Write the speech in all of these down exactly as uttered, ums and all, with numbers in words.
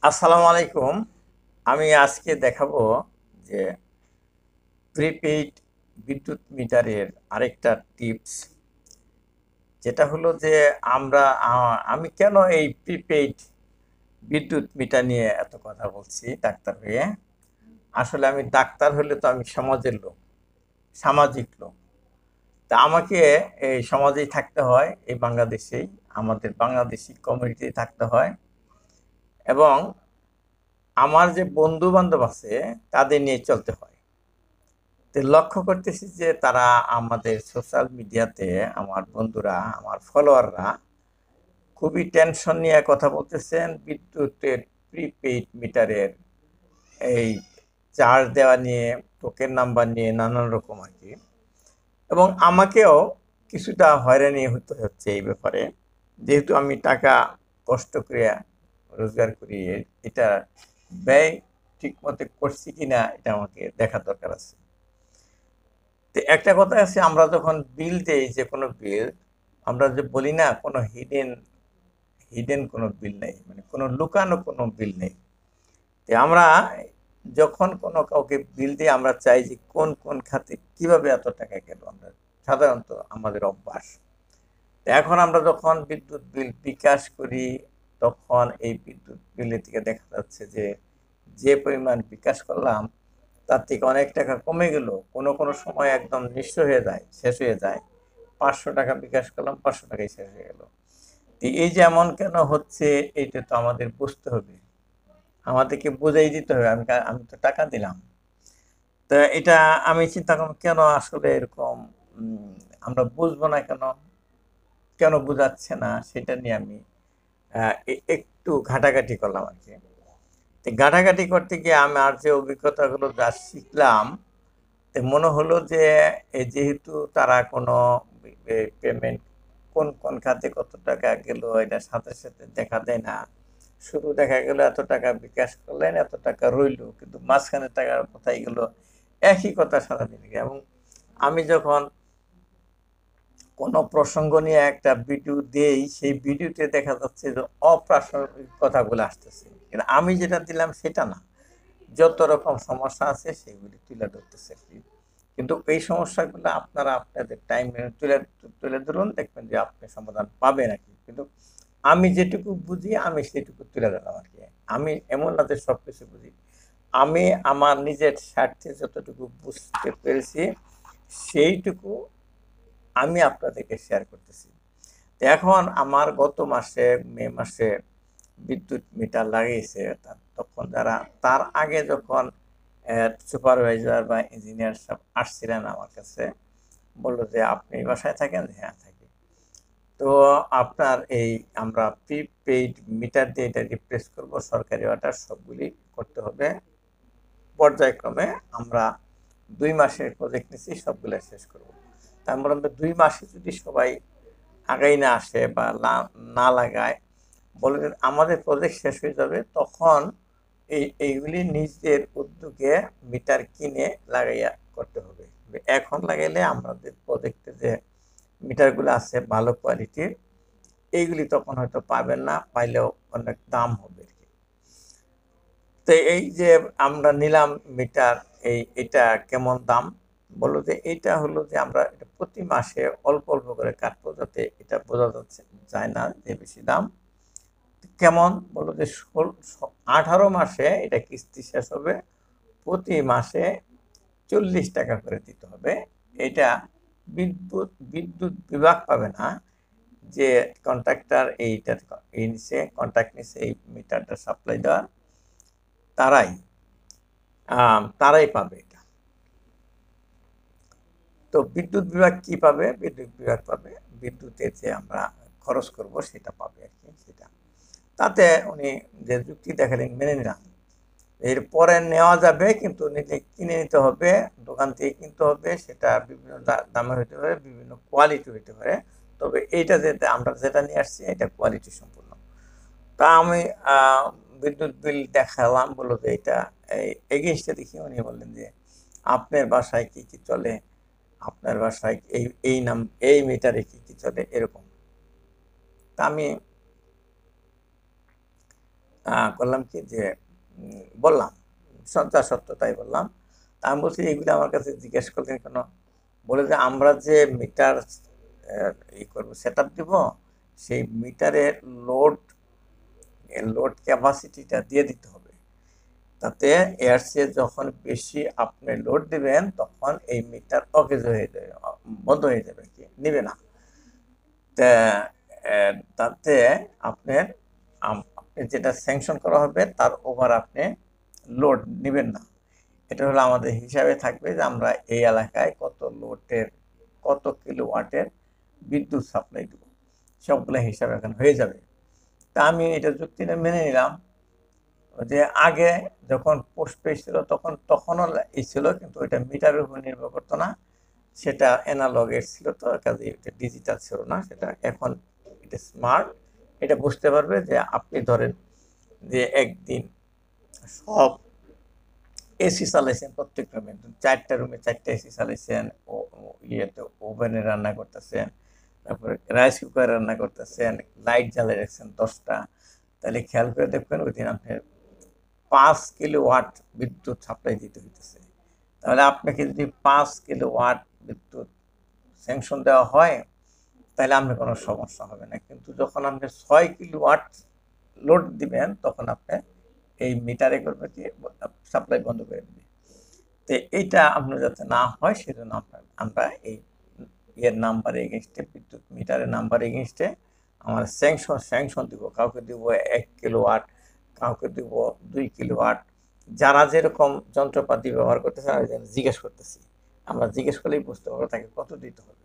আসসালামু আলাইকুম। আমি আজকে দেখাবো যে প্রিপেইড বিদ্যুৎ মিটারের আরেকটা টিপস। যেটা হলো যে আমরা আ আমি কেন এই প্রিপেইড বিদ্যুৎ মিটার নিয়ে এত কথা বলছি ডাক্তার হয়ে? আসলে আমি ডাক্তার হলে তো আমি সমাজের লোক, সামাজিক লোক। তা আমাকে এই সমাজেই থাকতে হয়, এই বাংলাদেশেই। আমাদের বাংলাদেশী কমিউনিটি থাকতে হয় এবং আমার যে বন্ধু-বান্ধব আছে তাদের নিয়ে চলতে হয়। তো লক্ষ্য করতেছি যে তারা আমাদের সোশ্যাল মিডিয়াতে আমার বন্ধুরা, আমার ফলোয়াররা খুবই টেনশন নিয়ে কথা বলতেছেন বিদ্যুতের প্রিপেইড মিটারের এই চার্জ দেওয়া নিয়ে, টোকেন নাম্বার নিয়ে নানান রকম আরকি। এবং আমাকেও কিছুটা হয়রানি হতে হচ্ছে এই ব্যাপারে। যেহেতু আমি টাকা কষ্ট করে রোজগার করি, এ- এটা ব্যয় ঠিকমতো করছি কিনা এটা আমাকে দেখার দরকার আছে। তো একটা কথা আছে, আমরা যখন বিল দেই যে কোনো বিল, আমরা যে বলি না কোনো হিডেন হিডেন কোনো বিল নেই, মানে কোনো লুকানো কোনো বিল নেই। তো আমরা যখন কোনো কাউকে বিল দিই আমরা চাই যে কোন কোন খাতে কিভাবে এত টাকা গেল, আমরা সাধারণত আমাদের অভ্যাস। তো এখন আমরা যখন বিদ্যুৎ বিল বিকাশ করি তখন এই বিদ্যুৎ বিলের থেকে দেখা যাচ্ছে যে যে পরিমাণ বিকাশ করলাম তার থেকে অনেক টাকা কমে গেল, কোনো কোনো সময় একদম নিঃস্ব হয়ে যায়, শেষ হয়ে যায়। পাঁচশো টাকা বিকাশ করলাম, পাঁচশো টাকাই শেষ হয়ে গেল। তো এই যে এমন কেন হচ্ছে, এইটা তো আমাদের বুঝতে হবে, আমাদেরকে বুঝাই দিতে হবে। আমি কা- আমি তো টাকা দিলাম। তা এটা আমি চিন্তা করলাম কেন আসলে এরকম, উম, আমরা বুঝবো না কেন, কেন বোঝাচ্ছে না সেটা নিয়ে আমি আহ, এ- একটু ঘাটাঘাটি করলাম আর কি। তো ঘাটাঘাটি করতে গিয়ে আমার যে অভিজ্ঞতাগুলো যা শিখলাম, তো মনে হলো যে এ যেহেতু তারা কোনো পেমেন্ট কোন কোন খাতে কত টাকা গেল এটা সাথে সাথে দেখা দেয় না। শুধু দেখা গেল এত টাকা বিকাশ করলেন, এত টাকা রইলো, কিন্তু মাঝখানে টাকা কোথায় গেল একই কথা সারাদিন। এবং আমি যখন কোনো প্রসঙ্গ নিয়ে একটা ভিডিও দেই সেই ভিডিওতে দেখা যাচ্ছে যে অপ্রাসঙ্গিক কথাগুলো আসতেছে, কিন্তু আমি যেটা দিলাম সেটা না, যত রকম সমস্যা আছে সেগুলি তুলে ধরতেছে আর কি। কিন্তু এই সমস্যাগুলো আপনারা আপনাদের টাইম তুলে তুলে ধরুন, দেখবেন যে আপনি সমাধান পাবেন আর কি। কিন্তু আমি যেটুকু বুঝি আমি সেটুকু তুলে ধরলাম আর কি। আমি এমন না যে সব কিছু বুঝি, আমি আমার নিজের স্বার্থে যতটুকু বুঝতে পেরেছি সেইটুকু আমি আপনাদেরকে শেয়ার করতেছি। তো এখন আমার গত মাসে মে মাসে বিদ্যুৎ মিটার লাগিয়েছে, তা- তখন যারা তার আগে যখন সুপারভাইজার বা ইঞ্জিনিয়ার সব আসছিলেন আমার কাছে, বললো যে আপনি বাসায় থাকেন? হ্যাঁ থাকি। তো আপনার এই আমরা প্রিপেইড মিটার দিয়ে এটা রিপ্লেস করব, সরকারি অর্ডার সবগুলি করতে হবে পর্যায়ক্রমে। আমরা দুই মাসের প্রজেক্ট নিচ্ছি, সবগুলো শেষ করব। তার মধ্যে দুই মাসে যদি সবাই আগাই না আসে বা না- না লাগায়, বলবেন আমাদের প্রজেক্ট শেষ হয়ে যাবে, তখন এই এইগুলি নিজের উদ্যোগে মিটার কিনে লাগাইয়া করতে হবে। এখন লাগাইলে আমাদের প্রজেক্টে যে মিটারগুলো আছে ভালো কোয়ালিটির, এইগুলি তখন হয়তো পাবেন না, পাইলেও অনেক দাম হবে আর কি। তো এই যে আমরা নিলাম মিটার, এই এটা কেমন দাম? বললো যে এইটা হলো যে আমরা এটা প্রতি মাসে অল্প অল্প করে কাটবো, যাতে এটা বোঝা যাচ্ছে যায় না যে বেশি দাম। কেমন? বললো যে ষোল আঠারো মাসে এটা কিস্তি শেষ হবে, প্রতি মাসে চল্লিশ টাকা করে দিতে হবে। এটা বিদ্যুৎ বিদ্যুৎ বিভাগ পাবে না, যে কন্ট্রাক্টর এইটা এই নিচে কন্ট্রাক্ট নিচে এই মিটারটা সাপ্লাই দেওয়ার, তারাই আহ, তারাই পাবে এটা। তো বিদ্যুৎ বিভাগ কি পাবে? বিদ্যুৎ বিভাগ পাবে বিদ্যুতের যে আমরা খরচ করব সেটা পাবে আর কি। সেটা তাতে উনি যে যুক্তি দেখালেন মেনে নিলাম। এরপরে নেওয়া যাবে কিন্তু নিজে কিনে নিতে হবে, দোকান থেকে কিনতে হবে, সেটা বিভিন্ন দা- দামের হতে পারে, বিভিন্ন কোয়ালিটি হতে পারে। তবে এইটা যেটা আমরা যেটা নিয়ে আসছি এটা কোয়ালিটি সম্পূর্ণ। তা আমি আহ, বিদ্যুৎ বিল দেখালাম, বললো যে এটা এগেইনস্টে দেখি। উনি বললেন যে আপনার বাসায় কি কি চলে, আপনার বাসায় এই এই নাম এই মিটারে কি কি চলে এরকম। তা আমি আহ, করলাম কি যে উম, বললাম সত্যা সত্য তাই বললাম। তা আমি বলছি এগুলো আমার কাছে জিজ্ঞেস করলেন কেন? বলে যে আমরা যে মিটার ই করবো সেট আপ দিব, সেই মিটারের লোড লোড ক্যাপাসিটিটা দিয়ে দিতে হবে। তাতে এর চেয়ে যখন বেশি আপনি লোড দিবেন তখন এই মিটার অকেজ হয়ে যাবে, অ- বন্ধ হয়ে যাবে, কি নিবে না। তা, আহ, তাতে আপনার আম- আপনি যেটা স্যাংশন করা হবে তার ওভার আপনি লোড নেবেন না। এটা হলো আমাদের হিসাবে থাকবে যে আমরা এই এলাকায় কত লোডের কত কিলো ওয়াটের বিদ্যুৎ সাপ্লাই দেব, সবগুলো হিসাব এখন হয়ে যাবে। তা আমি এটা যুক্তিটা মেনে নিলাম। যে আগে যখন পোস্ট পেড ছিল তখন তখনও ই ছিল, কিন্তু ওইটা মিটারের উপর নির্ভর করতো না, সেটা অ্যানালগের ছিল, তো কাজে এটা ডিজিটাল ছিল না। সেটা এখন এটা স্মার্ট। এটা বুঝতে পারবে যে আপনি ধরেন যে একদিন সব এসি চালাইছেন, প্রত্যেকটা রুমে চারটা রুমে চারটা এসি চালাইছেন, ও ও- ইয়েতে ওভেনে রান্না করতেছেন, তারপরে রাইস কুকারে রান্না করতেছেন, লাইট জ্বালিয়ে রাখছেন দশটা, তাহলে খেয়াল করে দেখবেন ওই দিন আপনার পাঁচ কিলো ওয়াট বিদ্যুৎ সাপ্লাই দিতে হইতেছে। তাহলে আপনাকে যদি পাঁচ কিলো ওয়াট বিদ্যুৎ স্যাংশন দেওয়া হয় তাহলে আপনার কোনো সমস্যা হবে না। কিন্তু যখন আপনি ছয় কিলো ওয়াট লোড দিবেন তখন আপনি এই মিটারে করবে কি সাপ্লাই বন্ধ করে দিবে। তো এইটা আপনার যাতে না হয় সেজন্য আপনার আমরা এই ইয়ের নাম্বার এগেনস্টে, বিদ্যুৎ মিটারের নাম্বার এগেনস্টে আমরা স্যাংশন স্যাংশন দিব। কাউকে দিব এক কিলো ওয়াট, কাউকে দিব দুই কিলো ওয়াট, যারা যেরকম যন্ত্রপাতি ব্যবহার করতেছে আমি যেন জিজ্ঞেস করতেছি। আমরা জিজ্ঞেস করলেই বুঝতে পারবো তাকে কত দিতে হবে।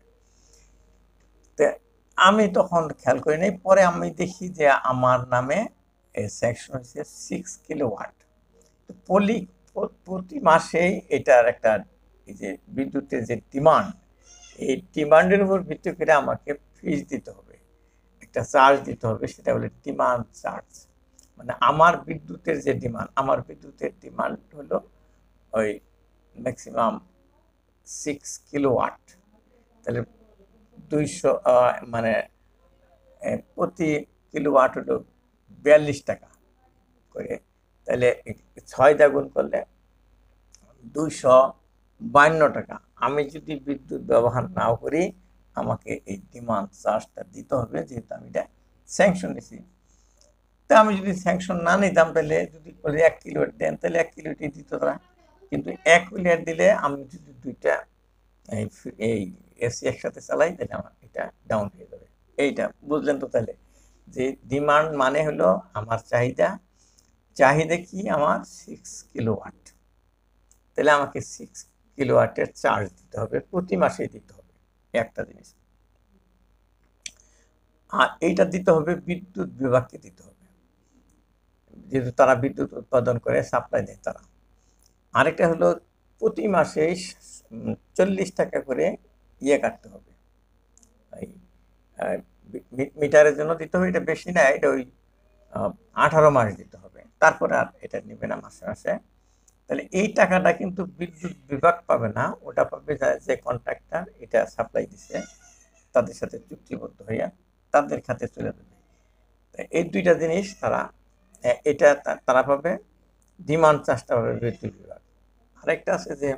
তো আমি তখন খেয়াল করি নাই, পরে আমি দেখি যে আমার নামে স্যাংশন হয়েছে সিক্স কিলো ওয়াট। তো পলি প- প্রতি মাসেই এটার একটা এই যে বিদ্যুতের যে ডিমান্ড, এই ডিমান্ডের উপর ভিত্তি করে আমাকে ফিস দিতে হবে, একটা চার্জ দিতে হবে, সেটা হলো ডিমান্ড চার্জ। মানে আমার বিদ্যুতের যে ডিমান্ড, আমার বিদ্যুতের ডিমান্ড হলো ওই ম্যাক্সিমাম সিক্স কিলো ওয়াট। তাহলে দুইশো মানে এ, প্রতি কিলো ওয়াট হলো বিয়াল্লিশ টাকা করে। তাহলে ছয় দা গুণ করলে দুইশো বান্ন টাকা। আমি যদি বিদ্যুৎ ব্যবহার নাও করি আমাকে এই ডিমান্ড চার্জটা দিতে হবে, যেহেতু আমি এটা স্যাংশন নিছি। তা আমি যদি স্যাংশন না নিতাম তাহলে যদি বলি এক কিলো দেন তাহলে এক কিলোটি দিত তারা। কিন্তু এক কিলো দিলে আমি যদি দুইটা এই ফি- এই এসি একসাথে চালাই তাহলে আমার এটা ডাউন হয়ে যাবে। এইটা বুঝলেন তো? তাহলে যে ডিমান্ড মানে হলো আমার চাহিদা, চাহিদা কি আমার সিক্স কিলো ওয়াট, তাহলে আমাকে সিক্স কিলো ওয়াটের চার্জ দিতে হবে, প্রতি মাসে দিতে হবে একটা জিনিস। আর এইটা দিতে হবে বিদ্যুৎ বিভাগকে দিতে হবে, যেহেতু তারা বিদ্যুৎ উৎপাদন করে সাপ্লাই দেয় তারা। আরেকটা হলো প্রতি মাসে চল্লিশ টাকা করে ইয়ে কাটতে হবে, এই আহ, মি- মিটারের জন্য দিতে হবে। এটা বেশি না, এটা ওই আহ, আঠারো মাস দিতে হবে, তারপরে আর এটা নেবে না মাসে মাসে। তাহলে এই টাকাটা কিন্তু বিদ্যুৎ বিভাগ পাবে না, ওটা পাবে যা- যে কন্ট্রাক্টর এটা সাপ্লাই দিছে তাদের সাথে চুক্তিবদ্ধ হইয়া তাদের খাতে চলে যাবে। তা এই দুইটা জিনিস তারা এ, এটা তা- তারা পাবে, ডিমান্ড চার্জটা পাবে বিদ্যুৎ বিভাগ। আরেকটা আছে যে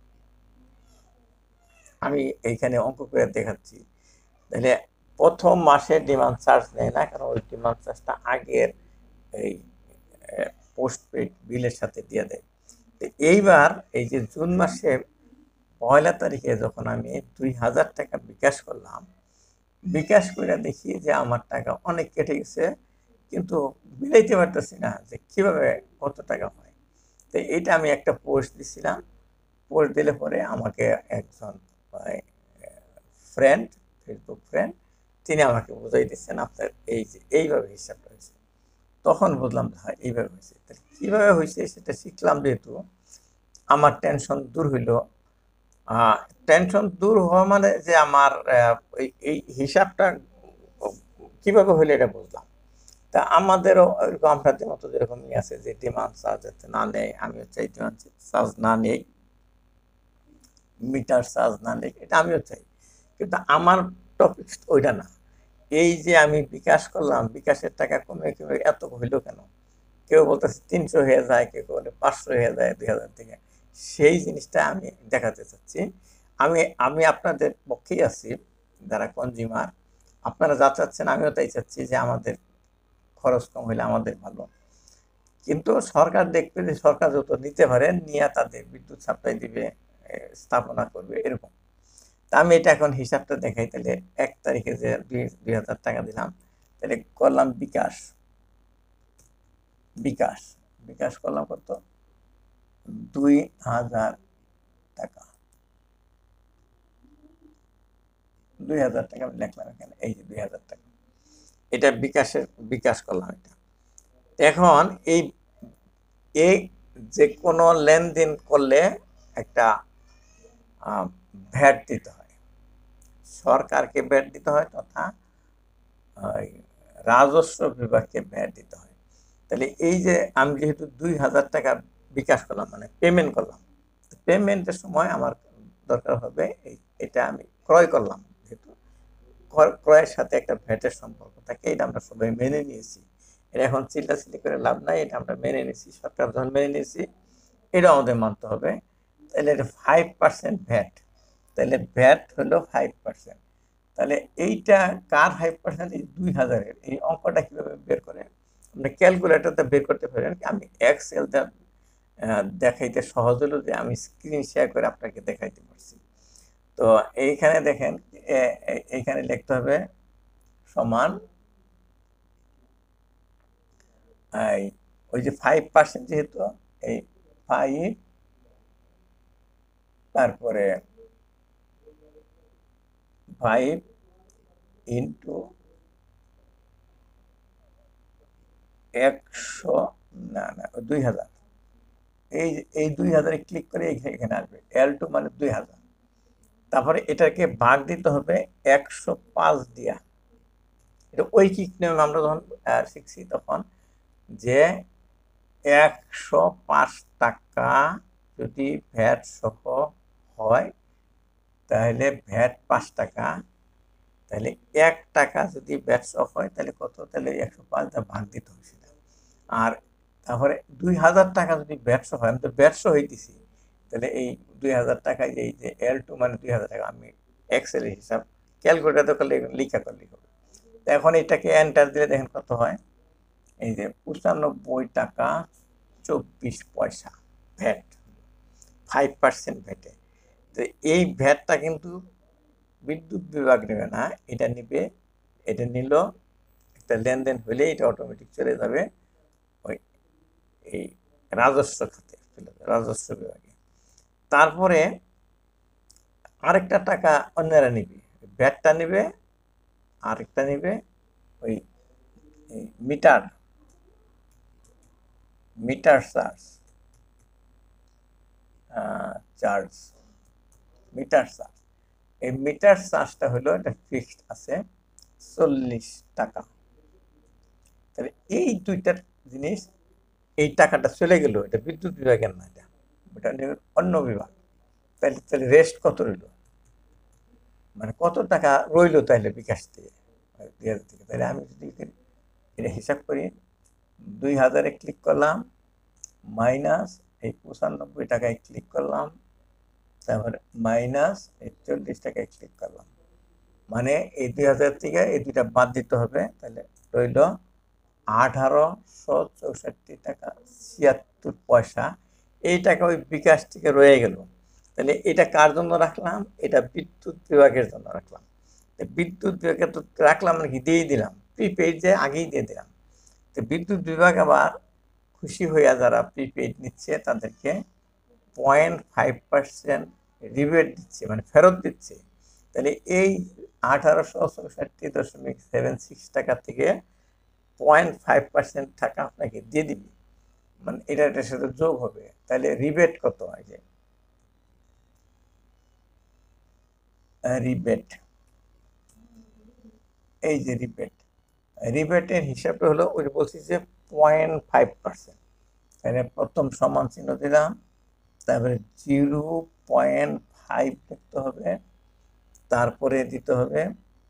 আমি এইখানে অঙ্ক করে দেখাচ্ছি। তাহলে প্রথম মাসে ডিমান্ড চার্জ নেয় না, কারণ ওই ডিমান্ড চার্জটা আগের এই পোস্ট পেড বিলের সাথে দিয়ে দেয়। তো এইবার এই যে জুন মাসে পয়লা তারিখে যখন আমি দুই হাজার টাকা বিকাশ করলাম, বিকাশ করে দেখি যে আমার টাকা অনেক কেটে গেছে, কিন্তু মিলাইতে পারতেছি না যে কিভাবে কত টাকা হয়। তো এইটা আমি একটা পোস্ট দিছিলাম, পোস্ট দিলে পরে আমাকে একজন ফ্রেন্ড, ফেসবুক ফ্রেন্ড, তিনি আমাকে বুঝাই দিচ্ছেন আপনার এই যে এইভাবে হিসাবটা হয়েছে। তখন বুঝলাম যে হ্যাঁ এইভাবে হয়েছে। তাহলে কীভাবে হয়েছে সেটা শিখলাম, যেহেতু আমার টেনশন দূর হইল। টেনশন দূর হওয়া মানে যে আমার আহ, এই এই হিসাবটা কিভাবে হইলে এটা বুঝলাম। তা আমাদেরও ওইরকম আপনাদের মতো যেরকম ইয়ে আছে যে ডিমান্ড চার্জ যাতে না নেয়, আমিও চাই ডিমান্ড চার্জ না নেই, মিটার চার্জ না নেই, এটা আমিও চাই। কিন্তু আমার টপিক ওইটা না। এই যে আমি বিকাশ করলাম, বিকাশের টাকা কমে কমে এত হইল কেন? কেউ বলতেছে তিনশো হয়ে যায়, কেউ বলে পাঁচশো হয়ে যায় দুই হাজার থেকে। সেই জিনিসটা আমি দেখাতে চাচ্ছি। আমি আমি আপনাদের পক্ষেই আছি যারা কনজিউমার, আপনারা যা চাচ্ছেন আমিও তাই চাচ্ছি যে আমাদের খরচ কম হলে আমাদের ভালো। কিন্তু সরকার দেখবে যে সরকার যত নিতে পারে নিয়ে তাদের বিদ্যুৎ সাপ্লাই দিবে, স্থাপনা করবে এরকম। তা আমি এটা এখন হিসাবটা দেখাই। তাহলে এক তারিখে যে দুই দুই হাজার টাকা দিলাম, তাহলে করলাম বিকাশ বিকাশ বিকাশ করলাম কত, দুই হাজার টাকা, দুই হাজার টাকা আমি লিখলাম এখানে, এই যে দুই হাজার টাকা, এটা বিকাশের বিকাশ করলাম। এটা এখন এই এই যে কোনো লেনদেন করলে একটা ভ্যাট দিতে হয়, সরকারকে ভ্যাট দিতে হয় তথা রাজস্ব বিভাগকে ভ্যাট দিতে হয়। তাহলে এই যে আমি যেহেতু দুই হাজার টাকা বিকাশ করলাম মানে পেমেন্ট করলাম, পেমেন্টের সময় আমার দরকার হবে এই এটা আমি ক্রয় করলাম, যেহেতু ক্রয়ের সাথে একটা ভ্যাটের সম্পর্ক থাকে, এটা আমরা সবাই মেনে নিয়েছি। এটা এখন চিল্লাচিল্লি করে লাভ নাই, এটা আমরা মেনে নিয়েছি, সরকার যখন মেনে নিয়েছি এটা আমাদের মানতে হবে। তাহলে এটা ফাইভ পার্সেন্ট ভ্যাট, তাহলে ভ্যাট হলো ফাইভ পার্সেন্ট। তাহলে এইটা কার ফাইভ পার্সেন্ট, এই দুই হাজারের। এই অঙ্কটা কীভাবে বের করে আপনি ক্যালকুলেটরতে বের করতে পারেন। আমি এক্সেলটা দেখাইতে সহজ হলো যে আমি স্ক্রিন শেয়ার করে আপনাকে দেখাইতে পারছি। তো এইখানে দেখেন, এইখানে লিখতে হবে সমান এই ওই যে ফাইভ পার্সেন্ট, যেহেতু এই ফাইভ তারপরে ফাইভ ইন্টু একশো, না না দুই হাজার, এই এই দুই হাজারে ক্লিক করে এখানে আসবে এল টু মানে দুই হাজার। তারপরে এটাকে ভাগ দিতে হবে একশো পাঁচ দিয়া। এটা ঐকিক নিয়ম আমরা যখন শিখছি তখন যে একশো পাঁচ টাকা যদি ভ্যাট সহ হয় তাহলে ভ্যাট পাঁচ টাকা, তাহলে এক টাকা যদি ভ্যাট সহ হয় তাহলে কত, তাহলে একশো পাঁচ দিয়ে ভাগ দিতে হবে সেটা। আর তারপরে দুই হাজার টাকা যদি ভ্যাট সহ হয়, আমি তো ভ্যাট সহ দিছি, তাহলে এই দুই হাজার টাকায় এই যে এল টু মানে দুই হাজার টাকা, আমি এক্সেলের হিসাব ক্যালকুলেটার করলে লিখা করলে হবে। এখন এটাকে এন্টার দিলে দেখেন কত হয়, এই যে পঁচানব্বই টাকা চব্বিশ পয়সা ভ্যাট, ফাইভ পার্সেন্ট ভ্যাটে। তো এই ভ্যাটটা কিন্তু বিদ্যুৎ বিভাগ নেবে না, এটা নিবে, এটা নিল একটা লেনদেন হলে এটা অটোমেটিক চলে যাবে ওই এই রাজস্ব খাতে, চলে যাবে রাজস্ব বিভাগে। তারপরে আরেকটা টাকা অন্যরা নিবে, ভ্যাটটা নিবে, আরেকটা নিবে ওই meter meter charge charge meter charge. এই মিটার চার্জটা হলো এটা ফিক্সড আছে চল্লিশ টাকা। তাহলে এই দুইটা জিনিস, এই টাকাটা চলে গেল, এটা বিদ্যুৎ বিভাগের না, এটা এটা অন্য বিভাগ। তাহলে তাহলে রেস্ট কত রইল, মানে কত টাকা রইল তাহলে বিকাশ থেকে দুই হাজার থেকে। তাহলে আমি যদি এটা হিসাব করি, দুই হাজারে ক্লিক করলাম মাইনাস এই পঁচানব্বই টাকায় ক্লিক করলাম, তারপরে মাইনাস এই চল্লিশ টাকায় ক্লিক করলাম, মানে এই দুই হাজার থেকে এই দুইটা বাদ দিতে হবে। তাহলে রইল আঠারোশো চৌষট্টি টাকা ছিয়াত্তর পয়সা। এই টাকা ওই বিকাশ থেকে রয়ে গেল। তাহলে এটা কার জন্য রাখলাম, এটা বিদ্যুৎ বিভাগের জন্য রাখলাম। বিদ্যুৎ বিভাগে তো রাখলাম মানে কি দিয়েই দিলাম, প্রিপেইড যে আগেই দিয়ে দিলাম। তো বিদ্যুৎ বিভাগ আবার খুশি হইয়া যারা প্রিপেইড নিচ্ছে তাদেরকে পয়েন্ট ফাইভ পার্সেন্ট রিবেট দিচ্ছে, মানে ফেরত দিচ্ছে। তাহলে এই আঠারোশো চৌষট্টি দশমিক সেভেন সিক্স টাকা থেকে পয়েন্ট ফাইভ পার্সেন্ট টাকা আপনাকে দিয়ে দিবি, মানে এটা এটার সাথে যোগ হবে। তাহলে রিবেট কত হয়, যে রিবেট, এই যে রিবেট, রিবেটের হিসাবটা হলো ওই বলছি যে পয়েন্ট ফাইভ পার্সেন্ট। তাহলে প্রথম সমান চিহ্ন দিলাম, তারপরে জিরো পয়েন্ট ফাইভ লিখতে হবে, তারপরে দিতে হবে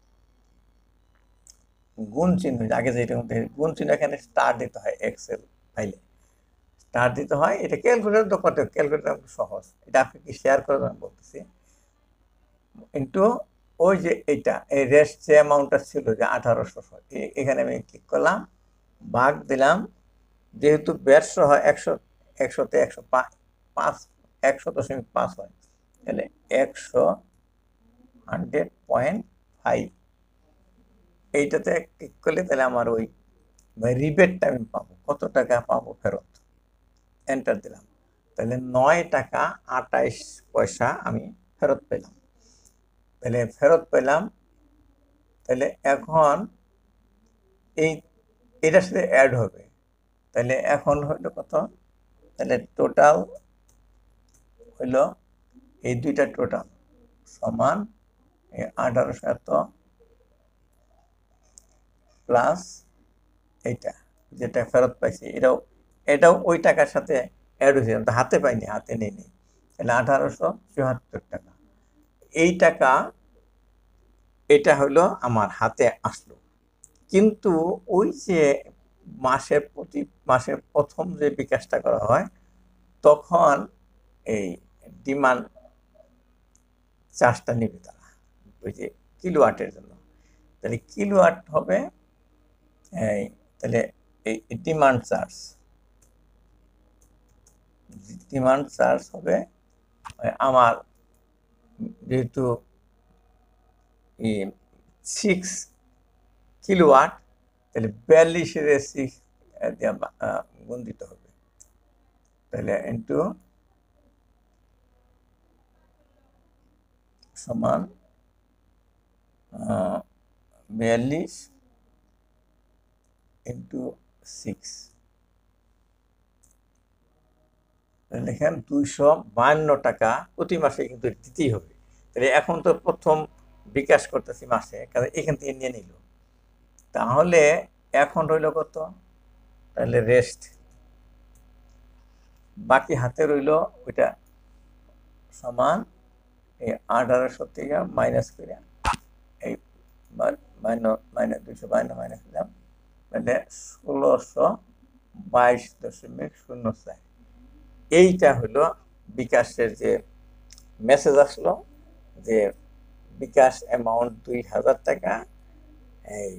গুণ চিহ্ন, আগে যেটা গুণ চিহ্ন, এখানে স্টার দিতে হয় এক্সেল ফাইলে স্টার দিতে হয়। এটা ক্যালকুলেটর তো করতে, ক্যালকুলেটর সহজ, এটা আপনি কি শেয়ার করে আমি বলতেছি। কিন্তু ওই যে এইটা এই রেস্ট যে অ্যামাউন্টটা ছিল যে আঠারোশো, এখানে আমি ক্লিক করলাম, ভাগ দিলাম, যেহেতু ব্যর্থ হয় একশো, একশোতে একশো পাঁচ, একশো দশমিক পাঁচ হয়, তাহলে একশো হান্ড্রেড পয়েন্ট ফাইভ, এইটাতে ক্লিক করলে তাহলে আমার ওই রিবেটটা আমি পাবো, কত টাকা পাবো ফেরত, এন্টার দিলাম, তাহলে নয় টাকা আটাইশ পয়সা আমি ফেরত পেলাম। তাহলে ফেরত পেলাম, তাহলে এখন এই এটার সাথে অ্যাড হবে, তাহলে এখন হইলো কত, তাহলে টোটাল হইল এই দুইটা টোটাল সমান আঠারোশো এত প্লাস এইটা যেটা ফেরত পাইছি, এটাও এটাও ওই টাকার সাথে অ্যাড হয়েছে, হাতে পাইনি, হাতে নেই নি, তাহলে আঠারোশো চুয়াত্তর টাকা। এই টাকা এটা হলো আমার হাতে আসলো, কিন্তু ওই যে মাসের প্রতি মাসের প্রথম যে বিকাশটা করা হয় তখন এই ডিমান্ড চার্জটা নেবে তারা, ওই যে কিলোওয়াটের জন্য। তাহলে কিলোওয়াট হবে এই, তাহলে এই ডিমান্ড চার্জ, ডিমান্ড চার্জ হবে আমার যেহেতু সিক্স কিলোওয়াট, তাহলে বিয়াল্লিশের সিক্স গুণ দিতে হবে, তাহলে ইন্টু সমান বিয়াল্লিশ ইন্টু সিক্স, দেখেন দুইশো বায়ান্ন টাকা প্রতি মাসে কিন্তু দিতেই হবে। তাহলে এখন তো প্রথম বিকাশ করতেছি মাসে, কারণ এখান থেকে নিয়ে নিল, তাহলে এখন রইল কত, তাহলে রেস্ট বাকি হাতে রইল ওইটা সমান এই আঠারোশো থেকে মাইনাস করে এই মাইনাস দুইশো বায়ান্ন মাইনাস দিলাম, তাহলে ষোলোশো বাইশ দশমিক শূন্য চার। এইটা হলো বিকাশের যে মেসেজ আসলো যে বিকাশ অ্যামাউন্ট দুই হাজার টাকা, এই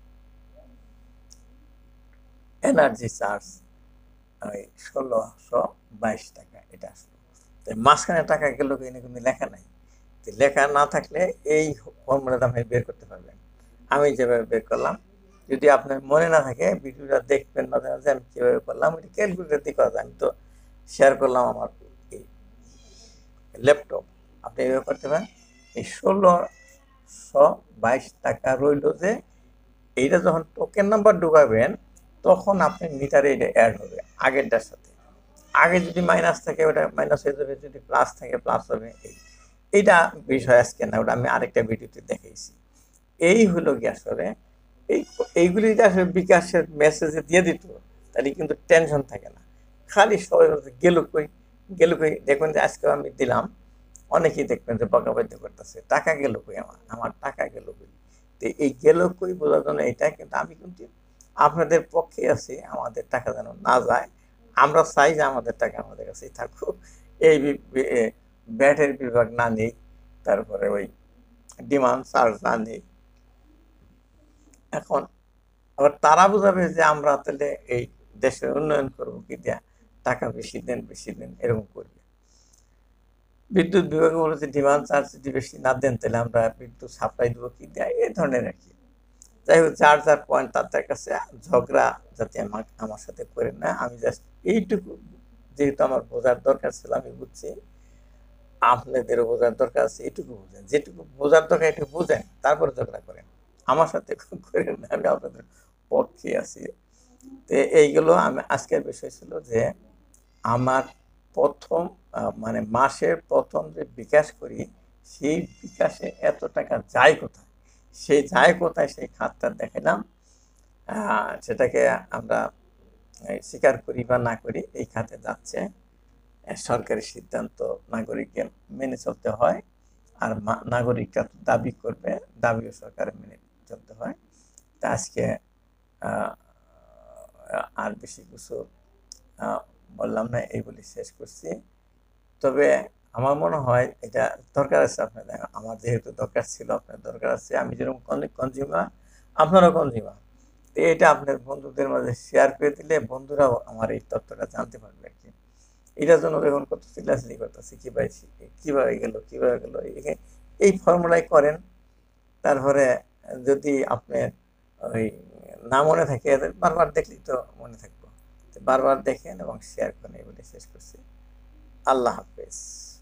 এনার্জি চার্জ ওই ষোলোশো বাইশ টাকা, এটা আসলো। মাঝখানে টাকা গেল কিনা কিন্তু লেখা নাই, লেখা না থাকলে এই ফর্মুলাটা আপনি বের করতে পারবেন, আমি যেভাবে বের করলাম। যদি আপনার মনে না থাকে ভিডিওটা দেখবেন মাঝে মাঝে আমি কীভাবে করলাম, ওইটা ক্যালকুলেটর দিয়ে করা যায়, আমি তো শেয়ার করলাম আমার এই ল্যাপটপ, আপনি এভাবে করতে পারেন। এই ষোলোশো বাইশ টাকা রইল, যে এইটা যখন টোকেন নাম্বার ঢুকাবেন তখন আপনি মিটারে এটা অ্যাড হবে আগেরটার সাথে, আগে যদি মাইনাস থাকে ওটা মাইনাস হয়ে যাবে, যদি প্লাস থাকে প্লাস হবে। এই এইটা বিষয় আজকে না, ওটা আমি আরেকটা ভিডিওতে দেখাইছি। এই হলো কি আসলে এই এইগুলি যদি আসলে বিকাশের মেসেজে দিয়ে দিত তাহলে কিন্তু টেনশন থাকে না, খালি সবাই গেল কই গেল কই, দেখবেন যে আজকে আমি দিলাম, অনেকেই দেখবেন যে বকাবাদ্য করতেছে, টাকা গেল কই, আমার আমার টাকা গেল কই। তো এই গেল কই বোঝার জন্য এটা, কিন্তু আমি কিন্তু আপনাদের পক্ষে আছি, আমাদের টাকা যেন না যায়, আমরা চাই যে আমাদের টাকা আমাদের কাছেই থাকুক, এই ব্যাটের বিভাগ না নেই, তারপরে ওই ডিমান্ড চার্জ না নেই। এখন আবার তারা বোঝাবে যে আমরা তাহলে এই দেশের উন্নয়ন করবো কি দেয়া, টাকা বেশি দেন বেশি দেন এরকম করবে। বিদ্যুৎ বিভাগে বলেছে ডিমান্ড চার্জ যদি বেশি না দেন তাহলে আমরা বিদ্যুৎ সাপ্লাই দেবো কি দেয়া, এই ধরনের আর কি। যাই হোক, যার যার পয়েন্ট তাদের কাছে, ঝগড়া যাতে আমার আমার সাথে করে না, আমি জাস্ট এইটুকু যেহেতু আমার বোঝার দরকার ছিল আমি বুঝছি, আপনাদেরও বোঝার দরকার আছে, এটুকু বোঝেন, যেটুকু বোঝার দরকার একটু বোঝেন, তারপরে ঝগড়া করেন, আমার সাথে করেন না, আমি আপনাদের পক্ষে আছি। তো এইগুলো আমি আজকের বিষয় ছিল যে আমার প্রথম মানে মাসের প্রথম যে বিকাশ করি সেই বিকাশে এত টাকা যায় কোথায়, সেই যায় কোথায় সেই খাতটা দেখালাম, সেটাকে আমরা স্বীকার করি বা না করি, এই খাতে যাচ্ছে, সরকারি সিদ্ধান্ত নাগরিককে মেনে চলতে হয়, আর নাগরিকরা দাবি করবে, দাবিও সরকারের মেনে চলতে হয়। তা আজকে আর বেশি কিছু আহ, বললাম না, এই বলে শেষ করছি। তবে আমার মনে হয় এটা দরকার আছে আপনাদের, আমার যেহেতু দরকার ছিল, আপনার দরকার আছে, আমি যেরকম কনজিউমার আপনারও কনজিউমার, তো এটা আপনার বন্ধুদের মাঝে শেয়ার করে দিলে বন্ধুরাও আমার এই তথ্যটা জানতে পারবে আর কি। এটার জন্য দেখুন কত চিল্লাচিল্লি করতেছে, কিভাবে কিভাবে গেল কিভাবে গেল, এই ফর্মুলাই করেন। তারপরে যদি আপনার ওই না মনে থাকে, বারবার দেখলেই তো মনে থাকবো। তো বারবার দেখেন এবং শেয়ার করেন, এই বলে শেষ করছি। আল্লাহ হাফেজ।